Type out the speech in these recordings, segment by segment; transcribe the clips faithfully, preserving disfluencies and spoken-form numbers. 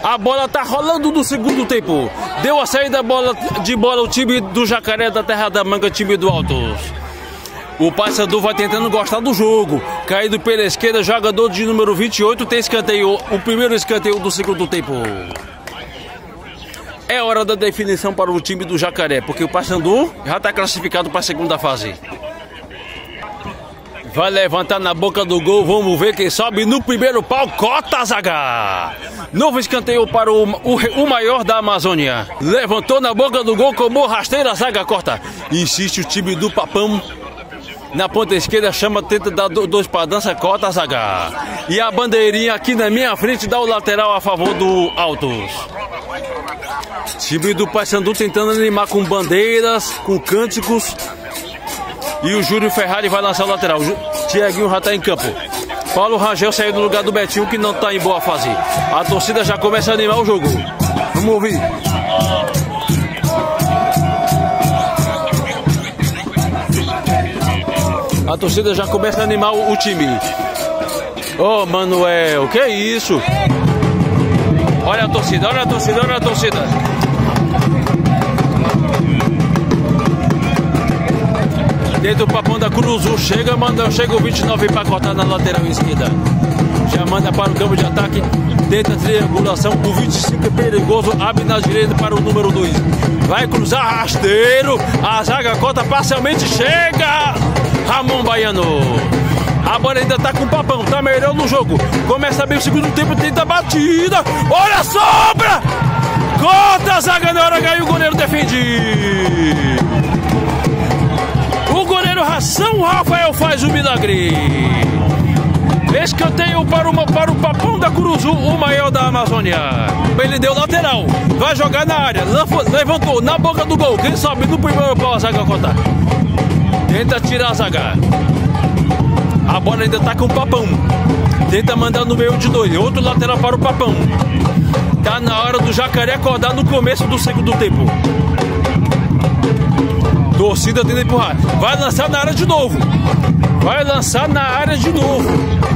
A bola tá rolando no segundo tempo. Deu a saída bola, de bola o time do Jacaré da Terra da Manga, time do Altos. O Paysandu vai tentando gostar do jogo. Caído pela esquerda, jogador de número vinte e oito, tem escanteio. O primeiro escanteio do segundo tempo. É hora da definição para o time do Jacaré, porque o Paysandu já está classificado para a segunda fase. Vai levantar na boca do gol, vamos ver quem sobe no primeiro pau. Cota a zaga. Novo escanteio para o, o, o maior da Amazônia. Levantou na boca do gol, como rasteira, a zaga corta. Insiste o time do Papão. Na ponta esquerda chama, tenta dar dois para dança, cota a zaga. E a bandeirinha aqui na minha frente dá o lateral a favor do Altos. Time do Paysandu tentando animar com bandeiras, com cânticos. E o Júlio Ferrari vai lançar o lateral. Tiaguinho já está em campo. Paulo Rangel saiu do lugar do Betinho, que não está em boa fase. A torcida já começa a animar o jogo. Vamos ouvir. A torcida já começa a animar o, o time. Ô, oh, Manuel, que isso? Olha a torcida, olha a torcida, olha a torcida. Dentro do Papão da Curuzu, chega, manda, chega o vinte e nove para cortar na lateral esquerda. Já manda para o campo de ataque, tenta a triangulação, o vinte e cinco é perigoso, abre na direita para o número dois. Vai cruzar rasteiro, a zaga corta parcialmente, chega Ramon Baiano. A bola ainda tá com o Papão, tá melhor no jogo. Começa bem o segundo tempo, tenta a batida, olha a sobra! Corta a zaga na hora, ganha o goleiro, defende. O goleiro São Rafael faz o milagre. Escanteio para o, para o Papão da Curuzu, o maior da Amazônia. Ele deu lateral, vai jogar na área, levantou na boca do gol. Quem sobe no primeiro pau, a zaga conta. Tenta tirar a zaga. A bola ainda tá com o Papão. Tenta mandar no meio de dois. Outro lateral para o Papão. Tá na hora do Jacaré acordar no começo do segundo tempo. Torcida tenta empurrar. Vai lançar na área de novo. Vai lançar na área de novo.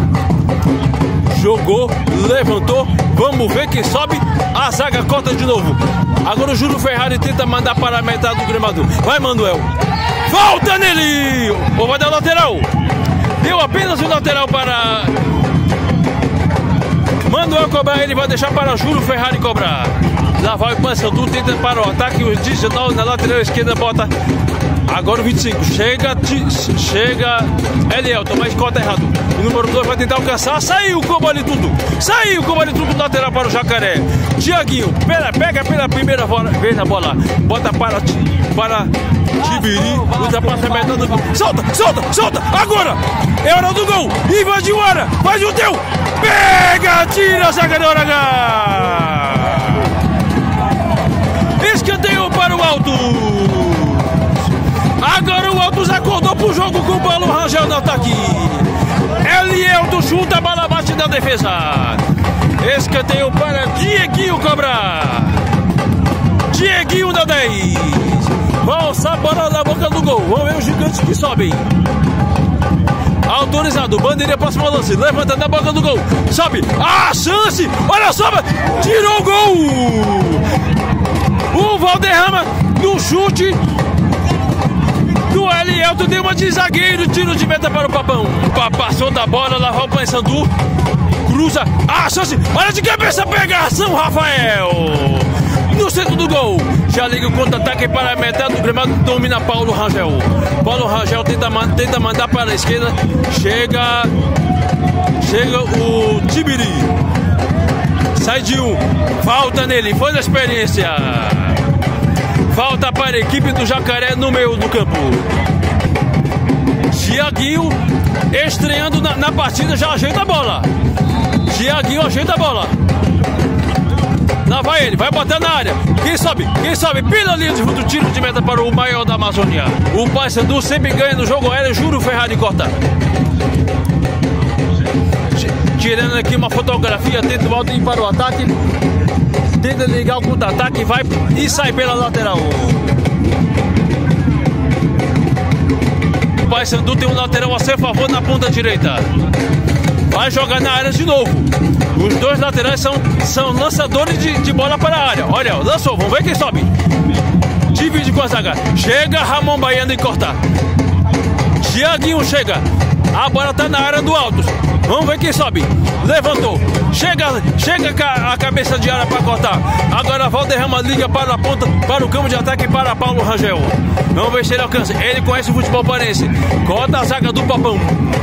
Jogou, levantou. Vamos ver quem sobe. A zaga corta de novo. Agora o Júlio Ferrari tenta mandar para a metade do gramado. Vai, Manuel. Volta nele. Ou vai dar lateral. Deu apenas o lateral para Manuel cobrar. Ele vai deixar para Júlio Ferrari cobrar. Lá vai o Paysandu, tenta para o ataque. O dezenove na lateral esquerda bota. Agora o vinte e cinco. Chega, chega Elielton, mas corta errado. O número dois vai tentar alcançar. Saiu o combo ali tudo. Saiu o combo ali tudo. Lateral para o Jacaré. Tiaguinho, pega, pega pela primeira vez na bola. Bota para, para Tibiri. Ultrapassa a metade do gol. Solta, solta, solta. Agora é hora do gol. Invadiu a área. Faz o teu. Pega, tira, zaga de hora H. Escanteio para o Altos. Agora o Altos acordou pro jogo com o Paulo Rangel no ataque. Elielton chuta, a bola bate na defesa. Escanteio para Dieguinho cobrar. Dieguinho da dez. Valsa a bola na boca do gol. Vamos ver os gigantes que sobem. Autorizado, bandeira próximo ao lance. Levanta na boca do gol. Sobe. A chance. Olha só. Tirou o gol. O Valderrama no chute do Elielton, deu uma de zagueiro, tiro de meta para o Papão. Passou da bola, lá vai o Paysandu, cruza, a chance, olha de cabeça, pega São Rafael no centro do gol. Já liga o contra-ataque para a metade do gramado, domina Paulo Rangel. Paulo Rangel tenta, tenta mandar para a esquerda, chega, chega o Tibiri. Sai de um, falta nele, foi na experiência. Falta para a equipe do Jacaré no meio do campo. Tiaguinho estreando na, na partida, já ajeita a bola. Tiaguinho ajeita a bola. Lá vai ele, vai botar na área. Quem sobe? Quem sobe? Pela linha de fundo, tiro de meta para o maior da Amazônia. O Paysandu sempre ganha no jogo aéreo, Júlio Ferrari corta. Tirando aqui uma fotografia, tenta o alto ir para o ataque. Tenta ligar o contra-ataque, vai e sai pela lateral. O Paysandu tem um lateral a seu favor na ponta direita. Vai jogar na área de novo. Os dois laterais são, são lançadores de, de bola para a área. Olha, lançou, vamos ver quem sobe. Divide com a zaga. Chega Ramon Baiano e corta. Tiaguinho chega. A bola tá na área do Altos. Vamos ver quem sobe. Levantou. Chega, chega a cabeça de área para cortar. Agora Valderrama liga para a ponta, para o campo de ataque para Paulo Rangel. Vamos ver se ele alcança. Ele conhece o futebol parense. Corta a zaga do Papão.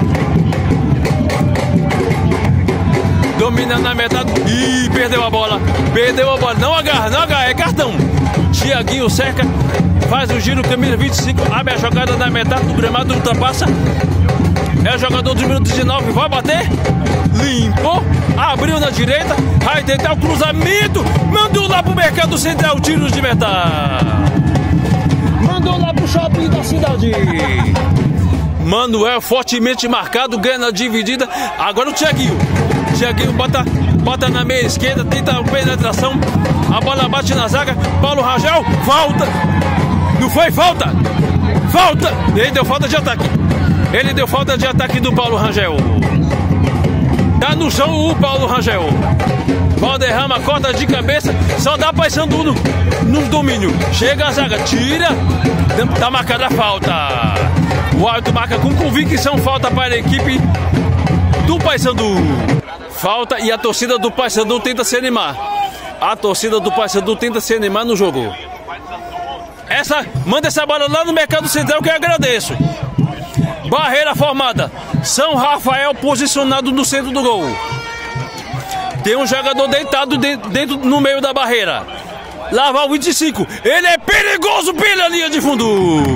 Domina na metade. Ih, perdeu a bola. Perdeu a bola. Não agarra, não agarra. É cartão. Tiaguinho cerca. Faz o giro, camisa vinte e cinco. Abre a jogada na metade do gramado. Ultrapassa. É o jogador do número dezenove. Vai bater. Limpou. Abriu na direita. Vai tentar o cruzamento. Mandou lá pro mercado central. Tiros de meta. Mandou lá pro shopping da cidade. Manuel fortemente marcado. Ganha na dividida. Agora o Tiaguinho. Tiaguinho bota, bota na meia esquerda, tenta a penetração, a bola bate na zaga, Paulo Rangel, falta, não foi falta, falta, ele deu falta de ataque, ele deu falta de ataque do Paulo Rangel, tá no chão o Paulo Rangel, Valderrama corta de cabeça, só dá Paysandu no, no domínio, chega a zaga, tira, tá marcada a falta, o árbitro marca com convicção, falta para a equipe do Paysandu. Falta e a torcida do Paysandu tenta se animar. A torcida do Paysandu tenta se animar no jogo. Essa, manda essa bola lá no mercado central que eu agradeço. Barreira formada. São Rafael posicionado no centro do gol. Tem um jogador deitado dentro, dentro no meio da barreira. Lá vai o vinte e cinco. Ele é perigoso pela linha de fundo.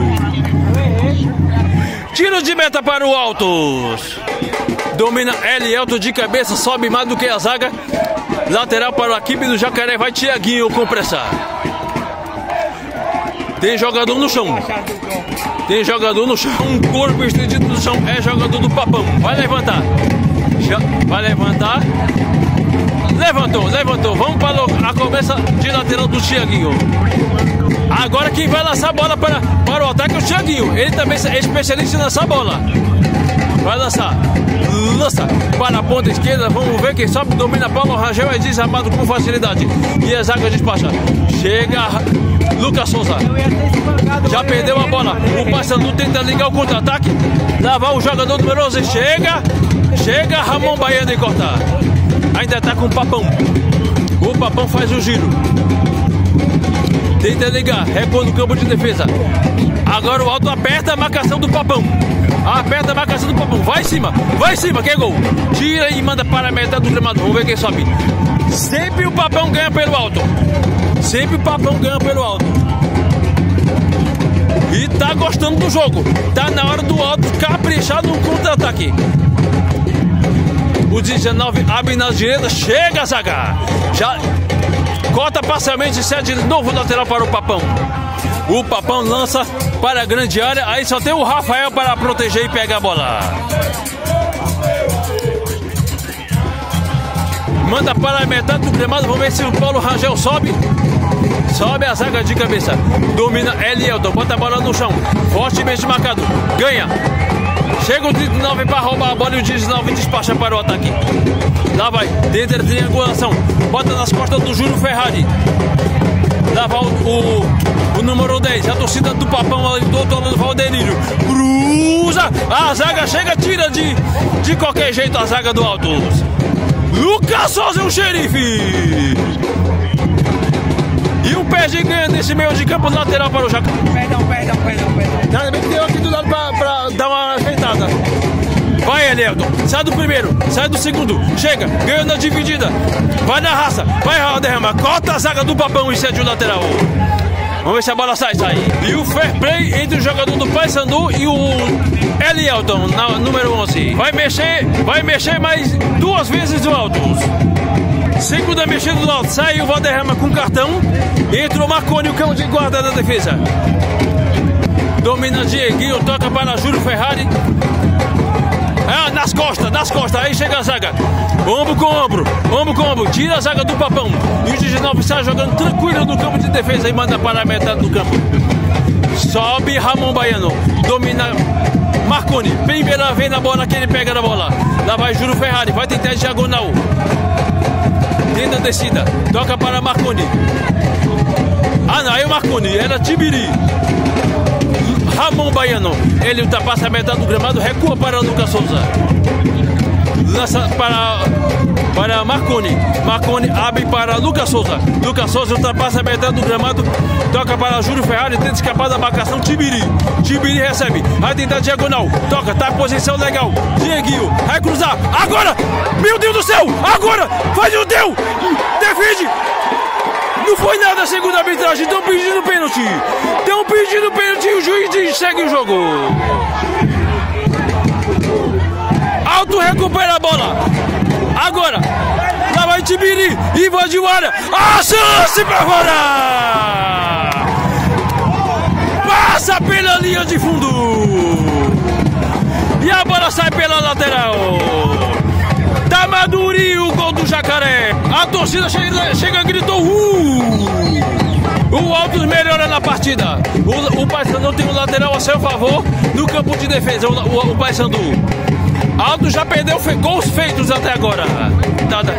Tiro de meta para o Altos. Domina Elielto de cabeça, sobe mais do que a zaga. Lateral para a equipe do Jacaré, vai Tiaguinho compressar. Tem jogador no chão. Tem jogador no chão. Um corpo estendido no chão. É jogador do Papão. Vai levantar. Vai levantar. Levantou, levantou. Vamos para a começa de lateral do Tiaguinho. Agora quem vai lançar a bola para, para o ataque é o Tiaguinho. Ele também é especialista em lançar a bola. Vai lançar. Lança para a ponta esquerda. Vamos ver quem sobe. Domina Paulo Rangel. É desarmado com facilidade. E a zaga despacha. Chega Lucas Souza. Já perdeu a bola. O Paysandu tenta ligar o contra-ataque. Lá vai o jogador número onze. Chega. Chega Ramon Baiano e corta. Ainda está com o Papão. O Papão faz o giro. Tenta ligar. Recua no campo de defesa. Agora o Alto aperta a marcação do Papão. Aperta a marcação do Papão. Vai em cima. Vai em cima. Que é gol. Tira e manda para a metade do gramado. Vamos ver quem sobe. Sempre o Papão ganha pelo alto. Sempre o Papão ganha pelo alto. E tá gostando do jogo. Tá na hora do Alto caprichar no contra-ataque. O dezenove abre na direita. Chega a zaga. Já corta parcialmente. Cede de novo lateral para o Papão. O Papão lança para a grande área. Aí só tem o Rafael para proteger e pegar a bola. Manda para a metade do gramado. Vamos ver se o Paulo Rangel sobe. Sobe a zaga de cabeça. Domina Elielton. Bota a bola no chão. Fortemente marcado. Ganha. Chega o trinta e nove para roubar a bola. E o dezenove despacha para o ataque. Lá vai. Dentro da triangulação. Bota nas costas do Júlio Ferrari. Lá vai o, o, o número dez. A torcida do Papão ali do outro lado do Valderírio. Cruza. A zaga chega. Tira de, de qualquer jeito a zaga do Altos. Lucas Souza, o xerife. E o P G ganha nesse meio de campo lateral para o Jacaré. Perdão, perdão, perdão, perdão. Nada bem que tem aqui do lado para dar uma ajeitada. Vai, Elielton. Sai do primeiro, sai do segundo. Chega, ganha na dividida. Vai na raça, vai, Valderrama. Corta a zaga do Papão e cede o lateral. Vamos ver se a bola sai, sai. E o fair play entre o jogador do Paysandu e o Elielton, na número onze. Vai mexer, vai mexer mais duas vezes do Altos. Segunda mexida do Altos. Sai o Valderrama com cartão. Entra o Marconi, o cão de guarda da defesa. Domina Dieguinho, toca para Júlio Ferrari. Ah, nas costas, nas costas. Aí chega a zaga. Ombro com ombro, ombro com ombro. Tira a zaga do Papão. E o dezenove sai jogando tranquilo no campo de defesa e manda para a metade do campo. Sobe Ramon Baiano. Domina Marconi. Primeira vez na bola que ele pega na bola. Lá vai Júlio Ferrari. Vai tentar diagonal. Tenta a descida. Toca para Marconi. Ah, não. Aí o Marconi. Era Tibiri. Ramon Baiano. Ele ultrapassa a metade do gramado. Recua para Lucas Souza. Lança para, para Marconi. Marconi abre para Lucas Souza. Lucas Souza ultrapassa a metade do gramado. Toca para Júlio Ferrari. Tenta escapar da marcação. Tibiri. Tibiri recebe. Vai tentar diagonal. Toca. Tá em posição legal. Dieguinho. Vai cruzar. Agora. Meu Deus do céu. Agora. Faz o Deus. Defende. Não foi nada segundo a arbitragem. Estão pedindo pênalti. Estão pedindo pênalti. O juiz segue o jogo. Alto recupera a bola. Agora. Lá vai Tibiri. Invadiu a área. A chance pra fora. Passa pela linha de fundo. E a bola sai pela lateral. Tá madurinho o gol do Jacaré. A torcida chega, chega gritou. Uh! O Altos melhora na partida. O, o Paysandu tem um lateral a seu favor no campo de defesa. O, o, o Paysandu. Altos já perdeu fe, gols feitos até agora. Nada.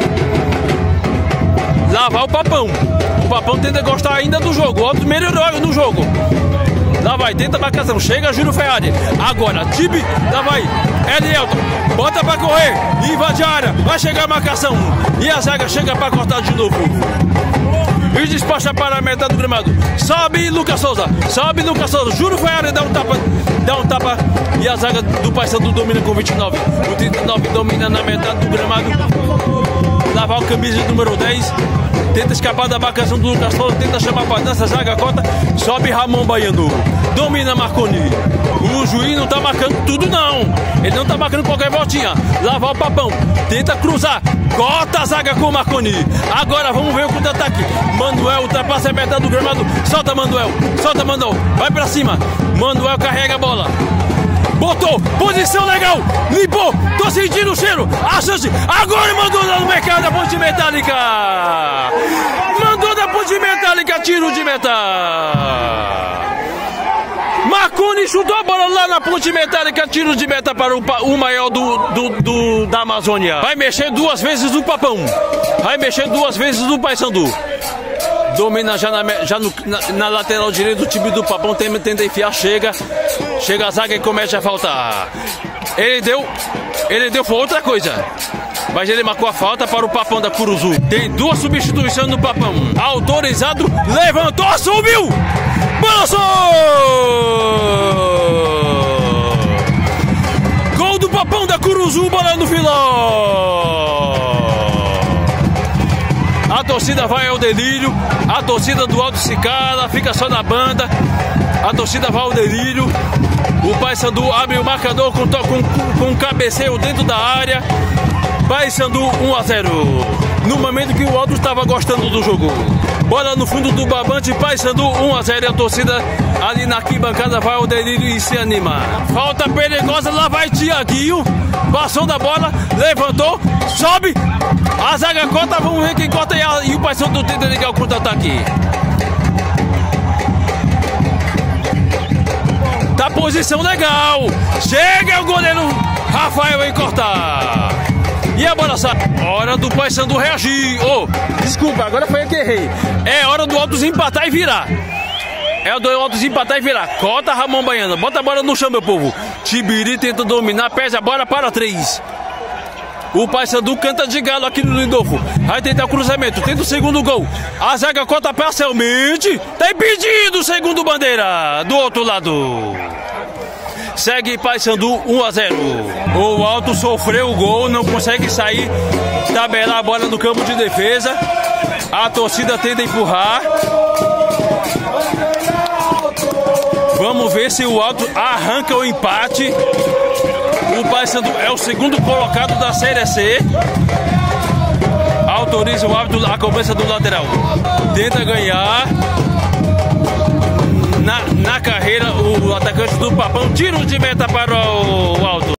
Lá vai o Papão. O Papão tenta gostar ainda do jogo. O Altos melhorou no jogo. Lá vai, tenta a marcação. Chega Júlio Ferrari. Agora, Tibi. Lá vai. Elielton. Bota pra correr. Invade a área. Vai chegar a marcação. E a zaga chega pra cortar de novo. E despacha para a metade do gramado. Sobe Lucas Souza. Sobe Lucas Souza. Júlio Ferrari dá um tapa. Dá um tapa. E a zaga do Paysandu domina com vinte e nove. O trinta e nove domina na metade do gramado. Lá vai o camisa número dez. Tenta escapar da marcação do Lucas Souza. Tenta chamar para dança. Zaga cota. Sobe Ramon Baiano. Domina Marconi. O juiz não tá marcando tudo não. Ele não tá marcando qualquer voltinha. Lá vai o Papão. Tenta cruzar. Corta a zaga com o Marconi. Agora vamos ver o contra-ataque. Manuel ultrapassa a metade do gramado. Solta Manuel. Solta Manuel. Vai pra cima. Manuel carrega a bola. Botou. Posição legal. Limpou. Tô sentindo o cheiro. A chance. Agora mandou lá no mercado da ponte metálica. Mandou da ponte metálica. Tiro de meta. Marconi chutou a bola lá na ponte metálica, tiro de meta para o, o maior do, do, do, da Amazônia. Vai mexer duas vezes no Papão. Vai mexer duas vezes no Paysandu. Domina já, na, já no, na, na lateral direita do time do Papão. Tenta, tenta enfiar, chega. Chega a zaga e começa a faltar. Ele deu. Ele deu foi outra coisa. Mas ele marcou a falta para o Papão da Curuzu. Tem duas substituições no Papão. Autorizado. Levantou, subiu. Balançou! Gol do Papão da Curuzu, bola no filó! A torcida vai ao delírio, a torcida do Alto se cala, fica só na banda, a torcida vai ao delírio, o Paysandu abre o marcador com, com, com um cabeceio dentro da área, Paysandu um a zero, no momento que o Alto estava gostando do jogo. Bola no fundo do barbante, Paysandu um a zero. E a torcida ali na arquibancada vai ao delírio e se anima. Falta perigosa, lá vai Tiaguinho. Passou da bola, levantou, sobe. A zaga corta, vamos ver quem corta. E, a, e o Paysandu tenta ligar o contra-ataque. Tá posição legal. Chega o goleiro Rafael em cortar. E a bola sai. Hora do Paysandu reagir. Oh, desculpa, agora foi eu que errei. É hora do Altos empatar e virar. É hora do Altos empatar e virar. Cota Ramon Baiano. Bota a bola no chão, meu povo. Tibiri tenta dominar. Pesa a bola para três. O Paysandu canta de galo aqui no Lindolfo. Vai tentar o cruzamento. Tenta o segundo gol. A zaga cota parcialmente. Tá impedido o segundo bandeira. Do outro lado. Segue Paysandu um a zero. O Alto sofreu o gol, não consegue sair, tabelar a bola no campo de defesa. A torcida tenta empurrar. Vamos ver se o Alto arranca o empate. O Paysandu é o segundo colocado da Série C. Autoriza o árbitro a cobrança do lateral. Tenta ganhar. Na, na carreira, o atacante do Papão tira de meta para o Alto.